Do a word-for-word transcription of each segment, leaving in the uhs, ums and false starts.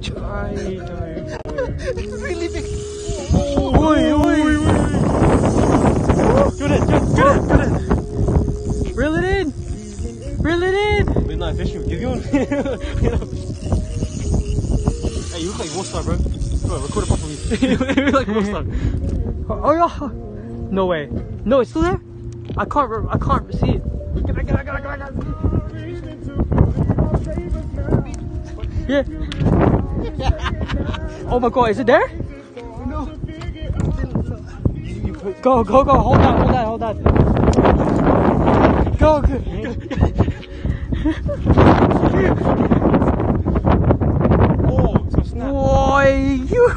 This is really big. Oh, oi, oi. Get it, get it, get it. Reel it in. Reel it in. We're not fishing. Give you one. Hey, you look like a wolf star, bro. Bro, record it properly. You look like a wolf star. Oh, yeah. No way. No, it's still there? I can't, I can't see it. Get it, get it, get it, get it. Yeah. Oh my god, is it there? No. Go, go, go. Hold on, hold on, hold on. Go, go. Oh, so snap. Boy, you.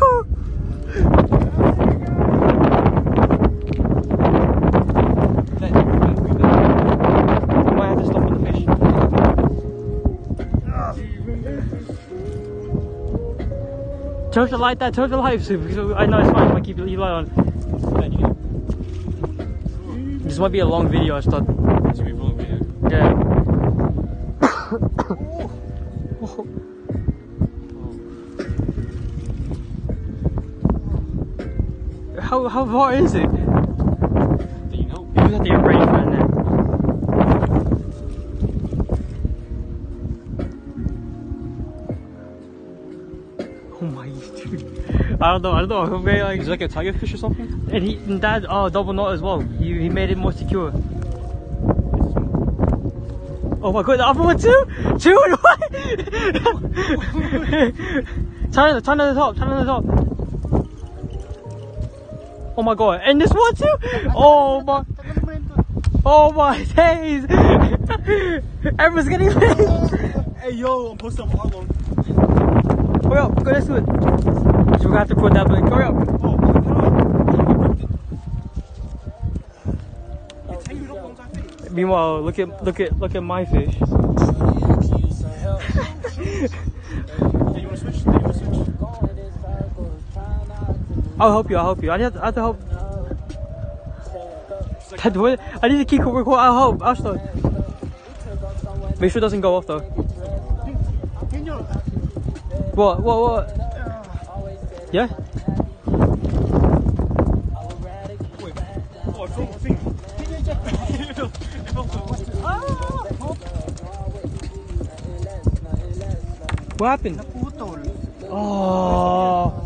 Might have to stop on the fish. Turn the light there, turn the light, because I know it's fine if I keep the light on. This might be a long video, I thought. This will be a long video. Yeah. How, how far is it? Do you know? You have to get ready for it now. Oh my dude. I don't know, I don't know. Maybe like, Is it like a tiger fish or something? and he and that oh double knot as well. He he made it more secure. Oh my god, the other one too? Two and one! Turn it, turn it to the top, turn it to the top. Oh my god, and this one too? Oh my Oh my days! Everyone's getting paid! Hey yo, I'm posting on vlog one. Hurry up, go next to it. So we're gonna have to put that back. Hurry up. Oh, it's hanging up on that thing. Meanwhile, look at look at look at my fish. Do you want to switch? Do you want to switch? I'll help you, I'll help you. I have to, I have to help. Dad, what? I need to keep recording. I'll help. I'll start. Make sure it doesn't go off though. What? What? What? Yeah? Wait. Oh, it's wrong thing. What happened? Oh.